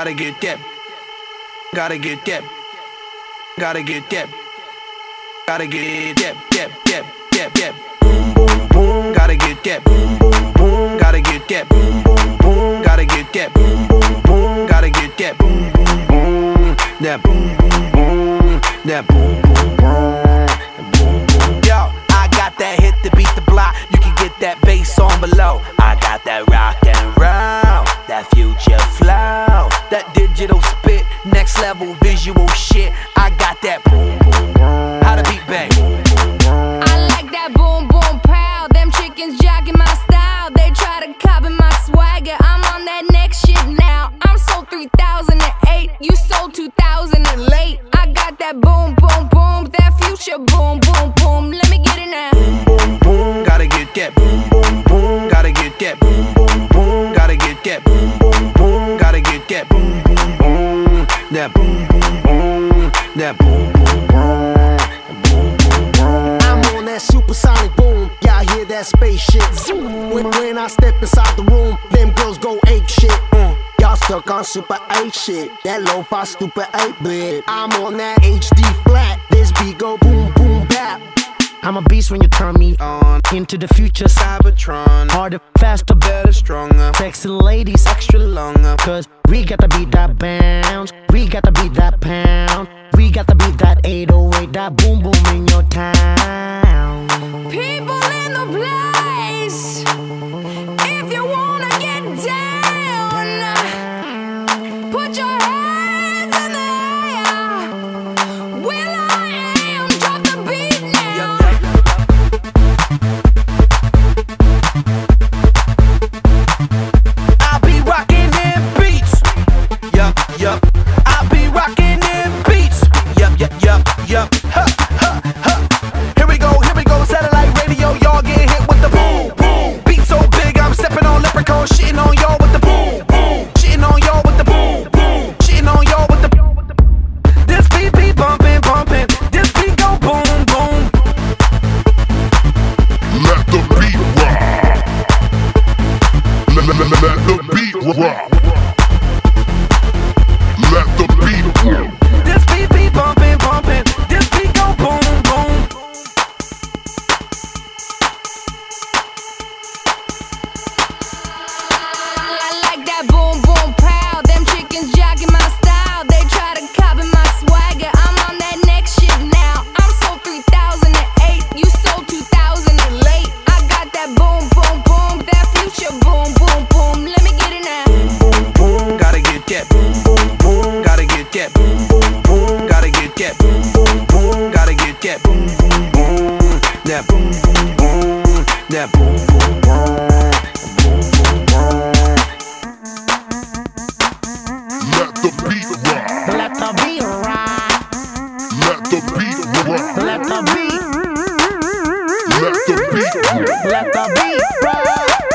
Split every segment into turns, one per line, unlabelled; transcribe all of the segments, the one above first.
Gotta get that. Gotta get that. Gotta get that. Gotta get that. Boom, boom, boom. Gotta get that. Boom, boom, boom. Gotta get that. Boom, boom, boom. Gotta get that. Boom, boom, boom. Gotta get that. Boom, boom, boom. That boom, boom, boom. That boom, boom, boom. Yo, I got that hit to beat the block. You can get that bass on below. I got that rock and roll, that future flow, that digital spit, next level visual shit. I got that boom, boom, boom. How the beat bang?
I like that boom, boom, pow. Them chickens jocking my style. They try to copy my swagger. I'm on that next shit now. I'm sold 3008. You sold 2000 and late. I got that boom, boom, boom. That future boom, boom, boom. Let me get it now.
Boom, boom, boom. Gotta get that. Boom, boom, boom. Gotta get that. Boom, boom, boom. Gotta get that. Boom, boom, boom. Gotta get that. Boom, boom, boom. That boom, boom, boom. That boom, boom, boom.
I'm on that supersonic boom. Y'all hear that spaceship zoom. When I step inside the room, them girls go ape shit. Y'all stuck on super 8 shit. That lo-fi stupid 8-bit. I'm on that HD flat. This beat go boom, boom, bap. I'm a beast when you turn me on. Into the future, Cybertron. Harder, faster, better, stronger. Sexy ladies, extra longer. Cause we got to beat that bounce. We got to beat that pound. We got to beat that 808. That boom, boom in your town.
People in the place, if you wanna get down, put your hands in the air. Will I am, drop the beat now.
I'll be rocking them beats. Yup. I'll be rocking them beats. Yup. Here we go, satellite radio. Y'all get hit with the boom, boom. Beat so big, I'm stepping on leprechauns, shitting on y'all with the boom, boom. Shitting on y'all with the boom, boom. Shitting on y'all with the. This beat be bumping. This beat go boom, boom.
Let the beat rock. Let the beat rock. Let the beat rock.
This beat be bumping. This beat go boom, boom.
I like that boom, boom, pow. Them chickens jocking my style. They try to copy my swagger. I'm on that next shit now. I'm sold 3008. You sold 2000 and late. I got that boom, boom, boom. That future boom, boom, boom. Let me get it now.
Boom, boom, gotta get that. Boom, boom, boom, gotta get that. Boom, boom, boom, gotta get that. Boom, boom, boom, gotta get that. Boom, boom, boom. That boom, boom, boom. That boom, boom, boom.
Let the beat rock.
Let the beat rock.
Let the beat rock.
Let the beat.
Let the beat rock.
Let the beat rock.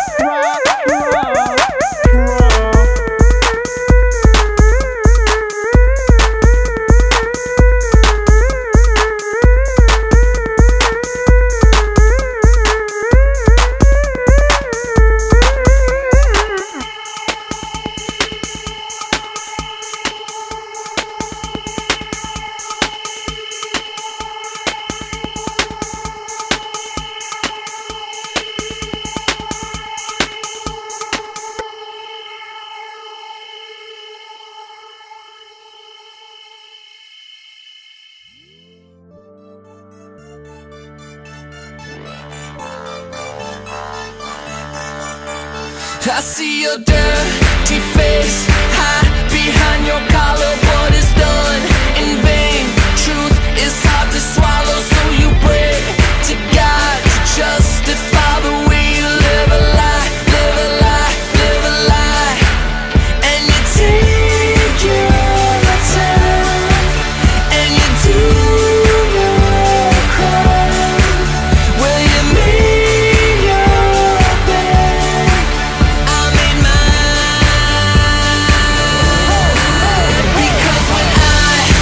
I see your dirty face, hide behind your collar. What is done in vain? Truth is hard to swallow, so you pray to God to justify the way you live a lie, live a lie, live a lie. And you take your time, and you do your crime. Will you make your bed? I made mine. Because when I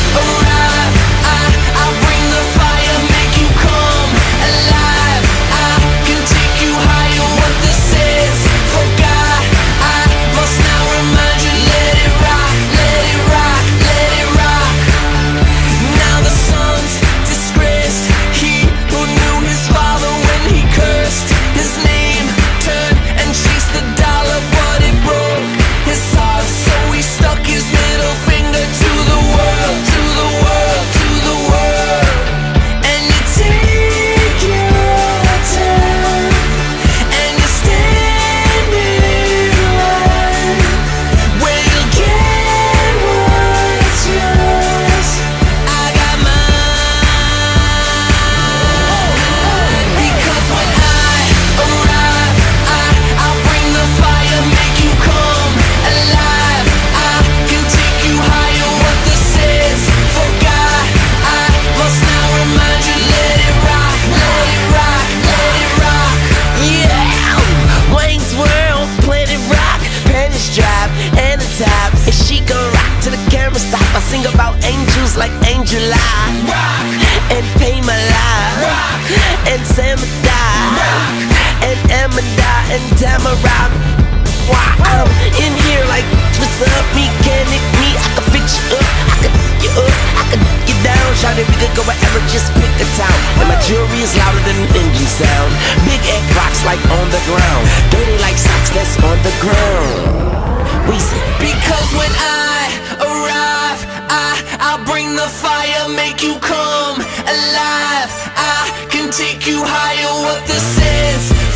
and Amanda and Tamara. I'm in here like, what's up, mechanic? Me, I can fix you up, I can you up, I can you down. Shout it, we could go wherever, just pick a town. And my jewelry is louder than an engine sound. Big egg rocks like on the ground, dirty like socks that's on the ground. We say,
because when I arrive, I'll bring the fire, make you come alive. I can take you higher, what this is.